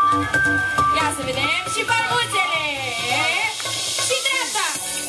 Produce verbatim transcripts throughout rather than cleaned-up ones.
Ia să vedem și palmuțele. Și dreapta.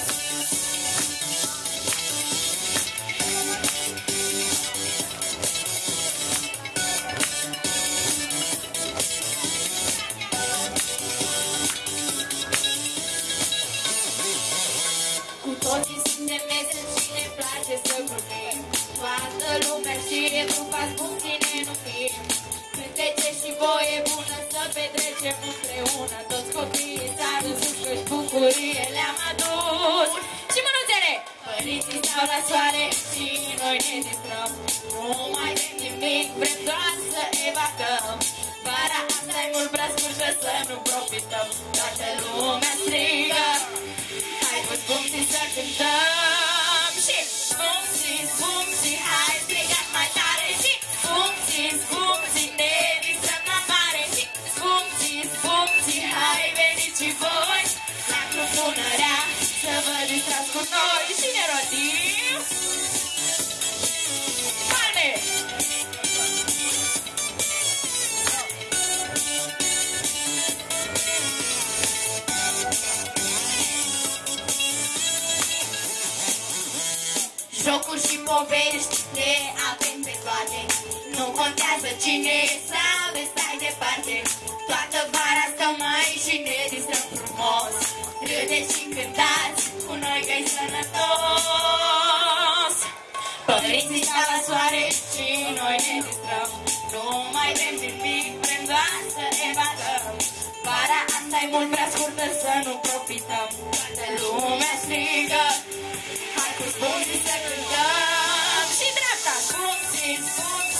Cu toții suntem meseli și ne place să vorbim. Toată lumea știe, tu faci bun, tine nu fim. Cântece și voie bună să petrecem împreună. Toți copiii s-au dus că-și bucurie le-am adus. Și mânuțele! Părinții stau la soare și noi ne distrăm. Nu mai vrem nimic, vrem doar să evacăm. Vara asta e mult prea scurtă să nu profităm. Toată lumea strigă, hai cu spumții să cântăm. Și spumții, spumții, hai strigat mai tare. Și spumții, spumții, ne distrăm la mare. Și spumții, spumții, hai veniți și voi la clupunărea să vă distrați cu noi. Și ne rotim palme! Jocuri și povești le avem pe toate. Nu contează cine e sau de stai departe. Toată vara stăm aici și ne distrăm frumos. Râdeți și cântați cu noi că-i sănătos. Părinții stau la soare și noi ne distrăm. Nu mai vrem nimic, vrem doar să evadăm. Vara asta e mult prea scurtă să nu profităm. Toată lumea strigă, hai cu spumții să cântăm. Și dreapta, spumții, spumții.